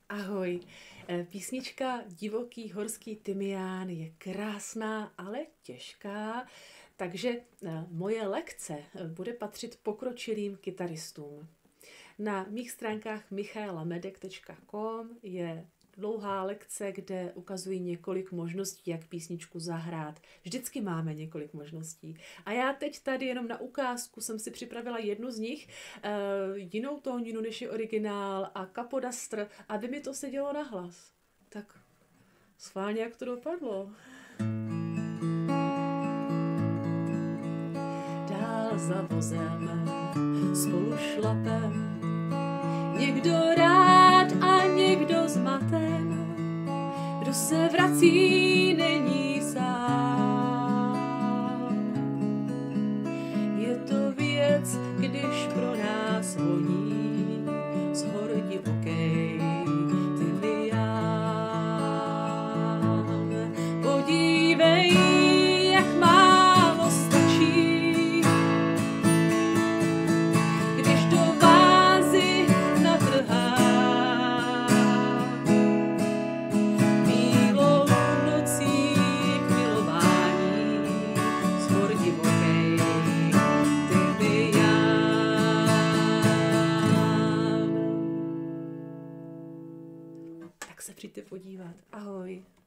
Ahoj. Písnička Divoký horský tymián je krásná, ale těžká, takže moje lekce bude patřit pokročilým kytaristům. Na mých stránkách michaelamedek.com je dlouhá lekce, kde ukazuji několik možností, jak písničku zahrát. Vždycky máme několik možností. A já teď tady jenom na ukázku jsem si připravila jednu z nich, jinou tóninu, než je originál a kapodastr, aby mi to sedělo na hlas. Tak schválně, jak to dopadlo. Dál za vozem spolu šlapem, někdo rád a někdo zmaten, kdo se vrací, není sám. Je to věc, když pro nás voní z hor divokej tymián. Podívej, jak málo stačí, když do vázy natrhá bílou nocí k milování z hor divokej tymián. Tak se přijďte podívat. Ahoj.